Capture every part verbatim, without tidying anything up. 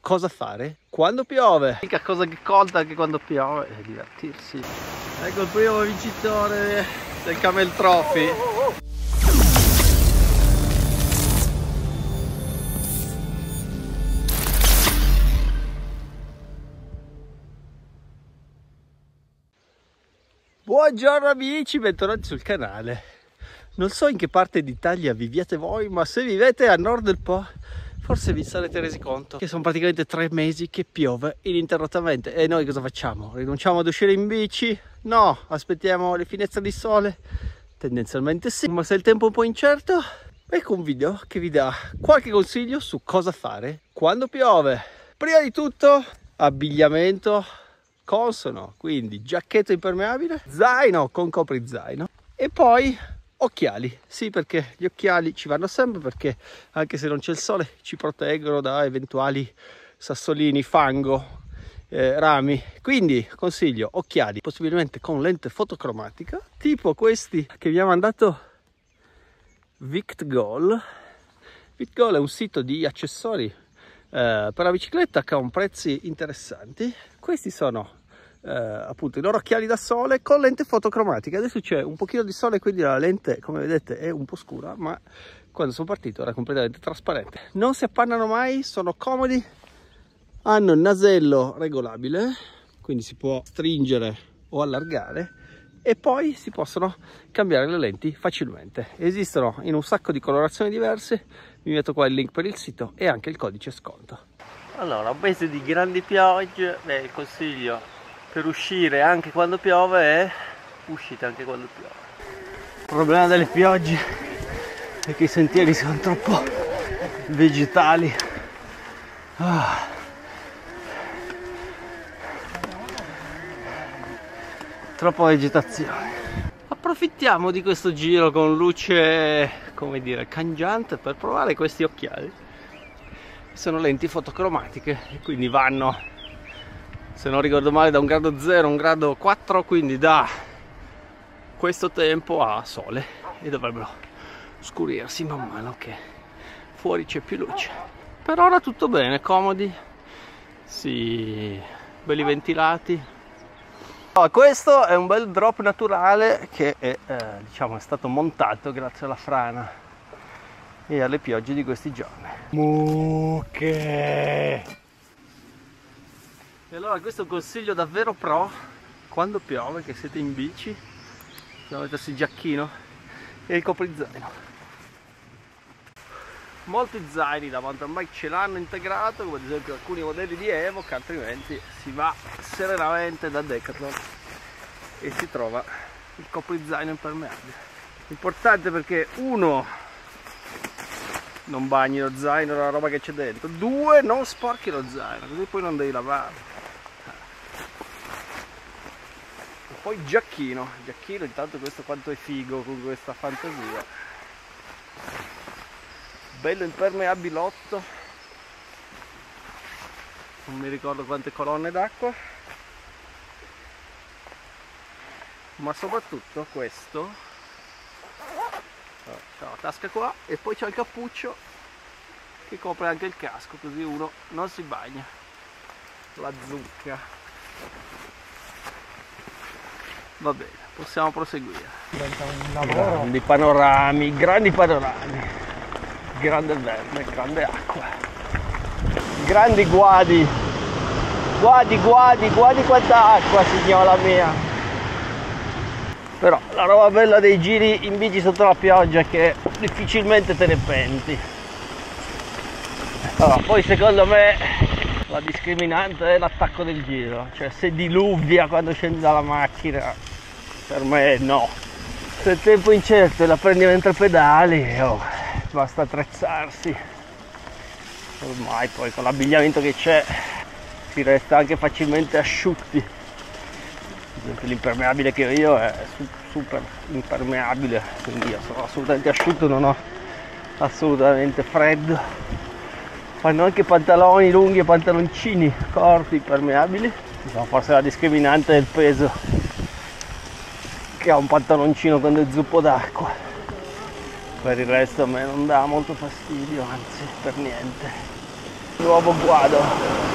cosa fare quando piove. L'unica cosa che conta anche quando piove è divertirsi. Ecco il primo vincitore del Camel Trophy. Buongiorno amici, bentornati sul canale. Non so in che parte d'Italia viviate voi, ma se vivete a nord del Po forse vi sarete resi conto che sono praticamente tre mesi che piove ininterrottamente. E noi cosa facciamo? Rinunciamo ad uscire in bici? No, aspettiamo le finestre di sole? Tendenzialmente sì, ma se il tempo è un po' incerto, ecco un video che vi dà qualche consiglio su cosa fare quando piove. Prima di tutto, abbigliamento consono, quindi giacchetto impermeabile, zaino con coprizaino e poi occhiali. Sì, perché gli occhiali ci vanno sempre, perché anche se non c'è il sole ci proteggono da eventuali sassolini, fango, eh, rami. Quindi consiglio occhiali, possibilmente con lente fotocromatica, tipo questi che mi ha mandato VictGoal. VictGoal è un sito di accessori Uh, per la bicicletta che ha un prezzi interessanti. Questi sono uh, appunto i loro occhiali da sole con lente fotocromatica. Adesso c'è un pochino di sole, quindi la lente, come vedete, è un po' scura, ma quando sono partito era completamente trasparente. Non si appannano mai, sono comodi, hanno il nasello regolabile, quindi si può stringere o allargare, e poi si possono cambiare le lenti facilmente. Esistono in un sacco di colorazioni diverse. Vi metto qua il link per il sito e anche il codice sconto. Allora, un mese di grandi piogge, beh, il consiglio per uscire anche quando piove è uscite anche quando piove. Il problema delle piogge è che i sentieri sono troppo vegetali. Ah. Troppa vegetazione. Approfittiamo di questo giro con luce, come dire, cangiante per provare questi occhiali. Sono lenti fotocromatiche e quindi vanno, se non ricordo male, da un grado zero a un grado quattro, quindi da questo tempo a sole, e dovrebbero scurirsi man mano che fuori c'è più luce. Per ora tutto bene, comodi, sì, belli ventilati. Questo è un bel drop naturale che è, eh, diciamo, è stato montato grazie alla frana e alle piogge di questi giorni. Mucche! E allora questo è un consiglio davvero pro quando piove, che siete in bici, bisogna mettersi il giacchino e il coprizaino. Molti zaini da mountain bike ce l'hanno integrato, come ad esempio alcuni modelli di Evo, che altrimenti si va serenamente da Decathlon e si trova il coprizaino impermeabile. Importante perché uno, non bagni lo zaino, la roba che c'è dentro; due, non sporchi lo zaino, così poi non devi lavarlo. E poi giacchino, giacchino, intanto questo quanto è figo con questa fantasia. Bello impermeabilotto, non mi ricordo quante colonne d'acqua, ma soprattutto questo, c'è la tasca qua e poi c'è il cappuccio che copre anche il casco, così uno non si bagna la zucca. Va bene, possiamo proseguire. Grandi panorami, grandi panorami. Grande verde, grande acqua, grandi guadi, guadi, guadi, guadi quanta acqua, signora mia. Però la roba bella dei giri in bici sotto la pioggia è che difficilmente te ne penti. Allora, poi secondo me la discriminante è l'attacco del giro, cioè se diluvia quando scendi dalla macchina, per me no. Se il tempo è incerto e la prendi mentre pedali, oh, basta attrezzarsi. Ormai poi con l'abbigliamento che c'è si resta anche facilmente asciutti. Ad esempio l'impermeabile che ho io è super impermeabile, quindi io sono assolutamente asciutto, non ho assolutamente freddo. Fanno anche pantaloni lunghi e pantaloncini corti impermeabili. Diciamo, forse la discriminante è il peso, che ha un pantaloncino quando è zuppo d'acqua. Per il resto a me non dà molto fastidio, anzi per niente. Nuovo guado.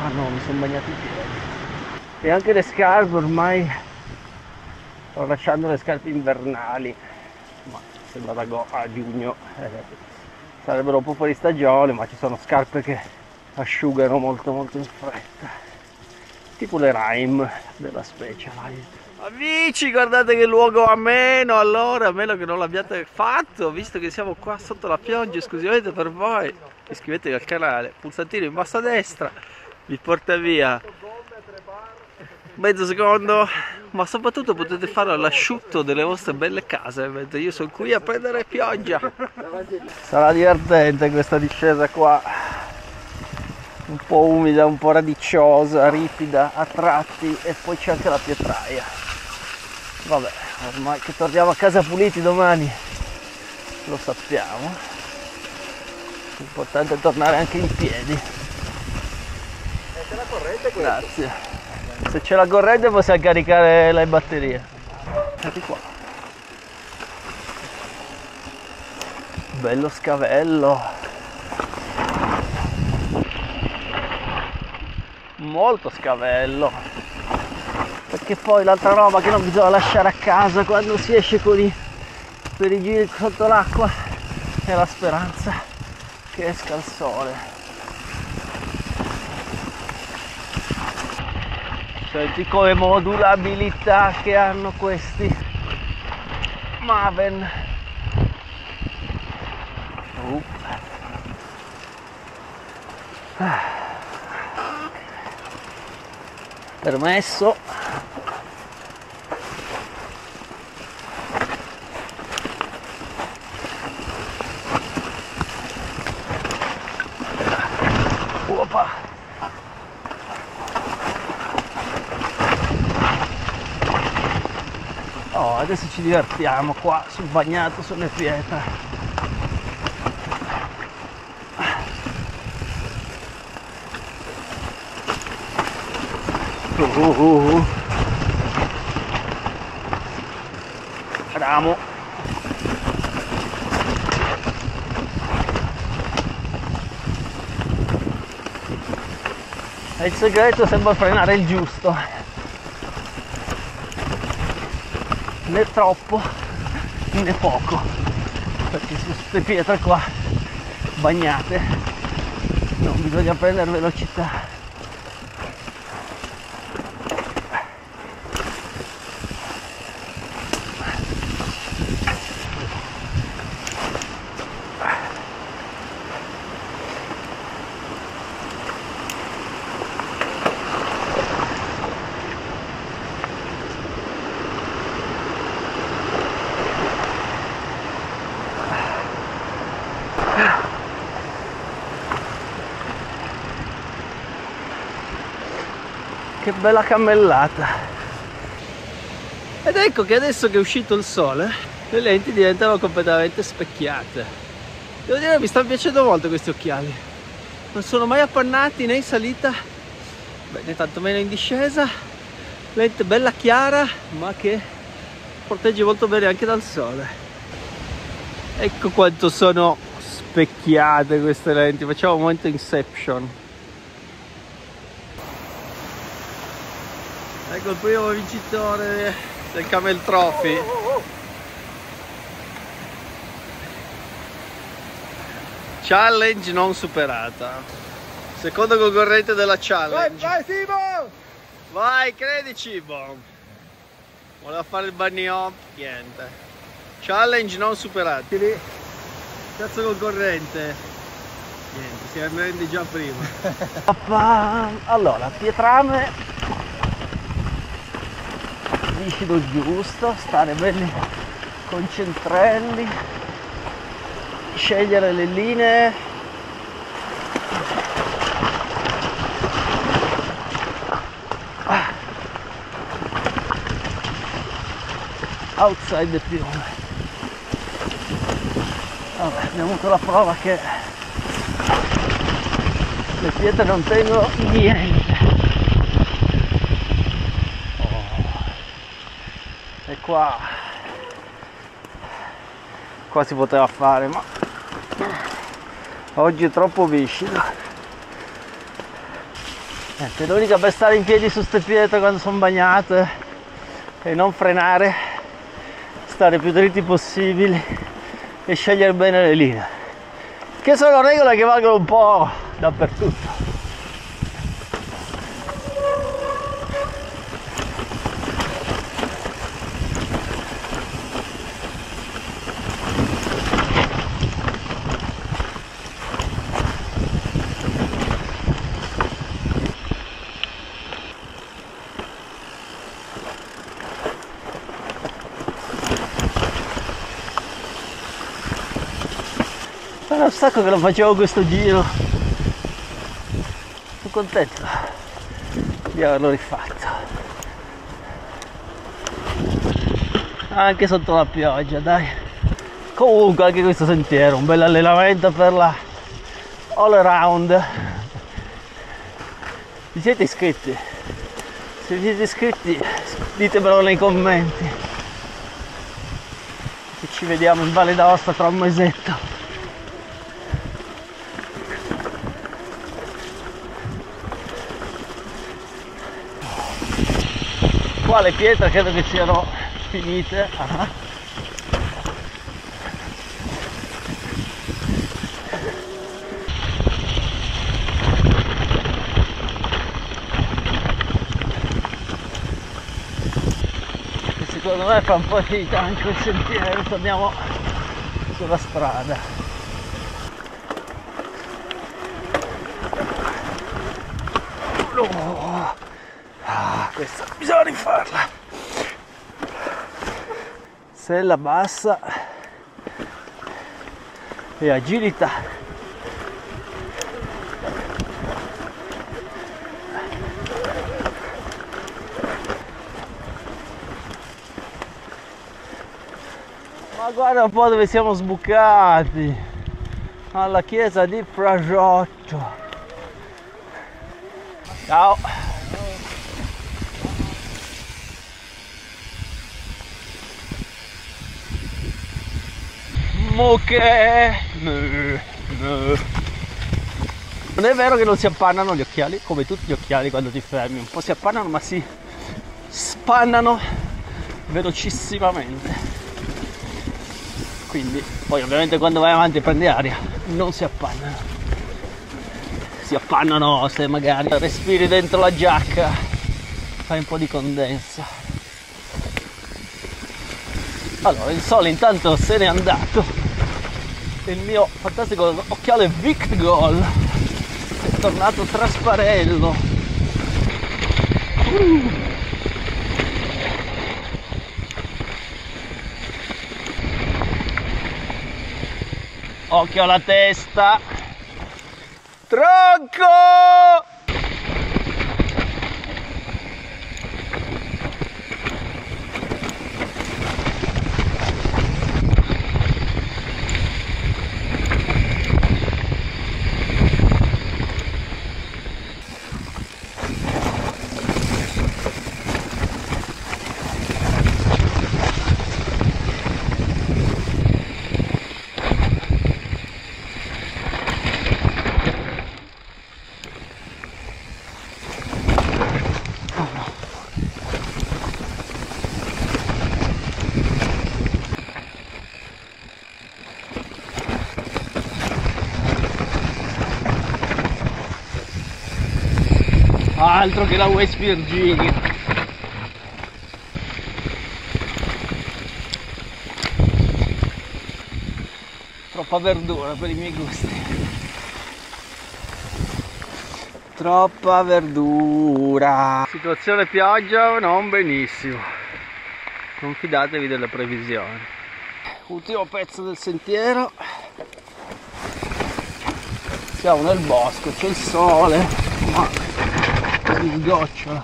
no, mi sono bagnato i piedi. E anche le scarpe ormai sto lasciando le scarpe invernali, ma sembra da go a giugno eh, sarebbero un po' fuori stagione, ma ci sono scarpe che asciugano molto molto in fretta, tipo le Rime della Specialized. Amici, guardate che luogo ameno, allora, a meno che non l'abbiate fatto, visto che siamo qua sotto la pioggia esclusivamente per voi, iscrivetevi al canale, pulsantino in basso a destra, vi porta via mezzo secondo, ma soprattutto potete farlo all'asciutto delle vostre belle case, mentre io sono qui a prendere pioggia. Sarà divertente questa discesa qua, un po' umida, un po' radiciosa, ripida a tratti, e poi c'è anche la pietraia. Vabbè, ormai che torniamo a casa puliti domani lo sappiamo, l'importante è tornare anche in piedi. E c'è la corrente qui? Grazie. Se c'è la corrente possiamo caricare le batterie. Guardate qua. Bello scavello. Molto scavello. Perché poi l'altra roba che non bisogna lasciare a casa quando si esce con i, per i giri sotto l'acqua è la speranza che esca il sole. Senti come modulabilità che hanno questi Maven. Uh. Ah. Permesso. Opa. Oh, adesso ci divertiamo qua sul bagnato, sulle pietre. Uh, uh, uh. Ramo. E il segreto sembra frenare il giusto. Né troppo né poco, perché su queste pietre qua bagnate non bisogna prendere velocità. Che bella cammellata. Ed ecco che adesso che è uscito il sole le lenti diventano completamente specchiate. Devo dire che mi stanno piacendo molto questi occhiali, non sono mai appannati né in salita, beh, né tantomeno in discesa. Lente bella chiara ma che protegge molto bene anche dal sole. Ecco quanto sono specchiate queste lenti. Facciamo un momento Inception. Ecco il primo vincitore del Camel Trophy. Oh, oh, oh. Challenge non superata. Secondo concorrente della challenge. Vai, vai Simo! Vai, credici, bom. Voleva fare il bunny hop, niente. Challenge non superata. Terzo concorrente. Niente, si arrende già prima. Allora, pietrame. Liscido giusto, stare belli concentrelli, scegliere le linee. Ah. Outside the fiume. Vabbè, abbiamo avuto la prova che le pietre non tengono niente. E qua qua si poteva fare, ma oggi è troppo viscido. Niente, l'unica per stare in piedi su ste pietre quando sono bagnate e non frenare, stare più dritti possibili e scegliere bene le linee, che sono regole che valgono un po' dappertutto. Era un sacco che lo facevo questo giro, sono contento di averlo rifatto, anche sotto la pioggia, dai. Comunque anche questo sentiero, un bel allenamento per la all around. Vi siete iscritti? Se vi siete iscritti ditemelo nei commenti, che ci vediamo in Valle d'Aosta tra un mesetto. Qua le pietre credo che siano finite. Ah. E secondo me fa un po' finita anche il sentiero, torniamo sulla strada. Oh. Ah, questa bisogna rifarla. Sella bassa e agilità. Ma guarda un po' dove siamo sbucati, alla chiesa di Frajotto. Ciao. Che non è vero che non si appannano gli occhiali, come tutti gli occhiali quando ti fermi, un po' si appannano ma si spannano velocissimamente, quindi poi ovviamente quando vai avanti e prendi aria non si appannano, si appannano se magari respiri dentro la giacca, fai un po' di condensa. Allora il sole intanto se n'è andato, il mio fantastico occhiale Vict Goal è tornato trasparello. Uh. Occhio alla testa. Tronco! Altro che la West Virginia. Troppa verdura per i miei gusti. Troppa verdura. Situazione pioggia non benissimo. Non fidatevi delle previsioni. Ultimo pezzo del sentiero. Siamo nel bosco, c'è il sole, ma si sgocciola.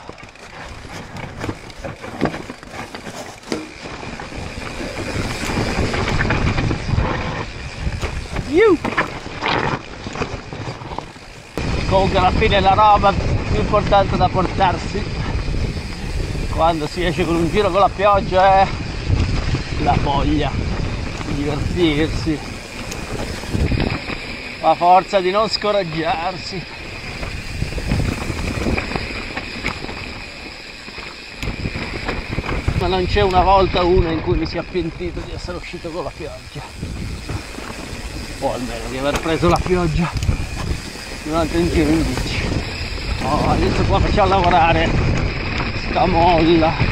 Iu! Comunque alla fine la roba più importante da portarsi quando si esce con un giro con la pioggia è la voglia di divertirsi, la forza di non scoraggiarsi. ma non c'è una volta una in cui mi sia pentito di essere uscito con la pioggia, o almeno di aver preso la pioggia durante un giro in bici. Oh, adesso qua facciamo lavorare sta molla.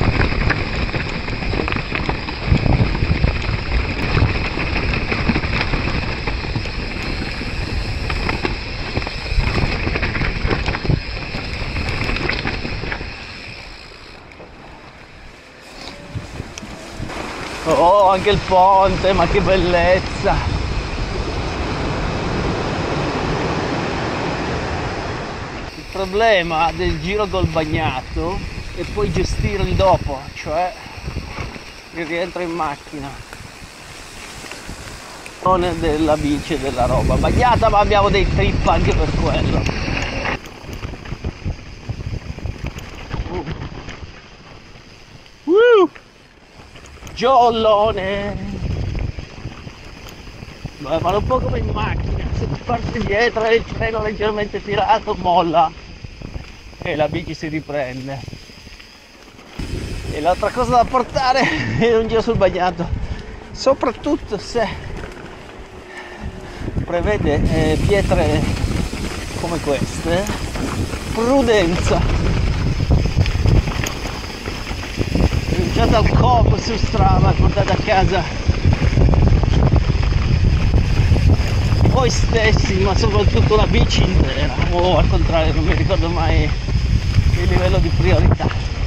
Oh, anche il ponte, ma che bellezza! Il problema del giro col bagnato è poi gestirlo dopo, cioè il rientro in macchina. Non è della bici e della roba bagnata, ma abbiamo dei trip anche per quello. Uh. Uh. Giollone! Beh, ma un po' come in macchina, se tu parti dietro e il treno leggermente tirato molla e la bici si riprende. E l'altra cosa da portare è un giro sul bagnato, soprattutto se prevede eh, pietre come queste, prudenza. Già dal covo su strada portate a casa voi stessi, ma soprattutto la bici intera, o al contrario, non mi ricordo mai il livello di priorità.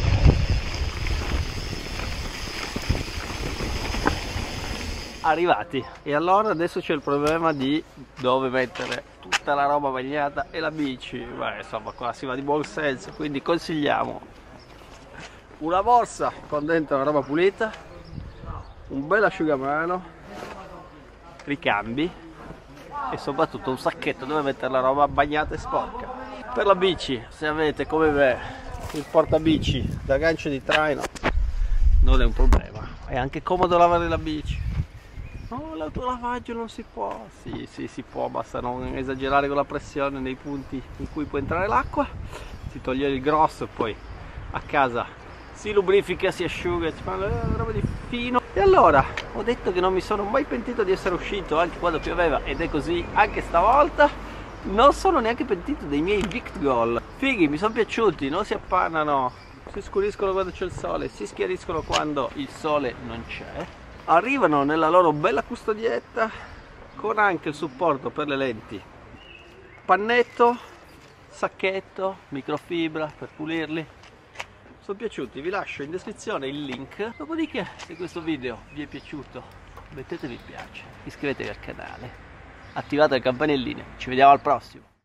Arrivati, e allora adesso c'è il problema di dove mettere tutta la roba bagnata e la bici. Beh, insomma, qua si va di buon senso, quindi consigliamo una borsa con dentro la roba pulita, un bel asciugamano, ricambi e soprattutto un sacchetto dove mettere la roba bagnata e sporca. Per la bici, se avete come me il portabici da gancio di traino, non è un problema, è anche comodo lavare la bici. No, l'autolavaggio non si può. Sì, sì, si può, basta non esagerare con la pressione nei punti in cui può entrare l'acqua, si toglie il grosso e poi a casa si lubrifica, si asciuga, si fa una roba di fino. E allora, ho detto che non mi sono mai pentito di essere uscito anche quando pioveva, ed è così anche stavolta. Non sono neanche pentito dei miei Vict Goal. Fighi, mi sono piaciuti, non si appannano, si scuriscono quando c'è il sole, si schiariscono quando il sole non c'è. Arrivano nella loro bella custodietta con anche il supporto per le lenti, pannetto, sacchetto, microfibra per pulirli. Sono piaciuti, vi lascio in descrizione il link. Dopodiché, se questo video vi è piaciuto, mettete mi piace, iscrivetevi al canale, attivate le campanelline, ci vediamo al prossimo.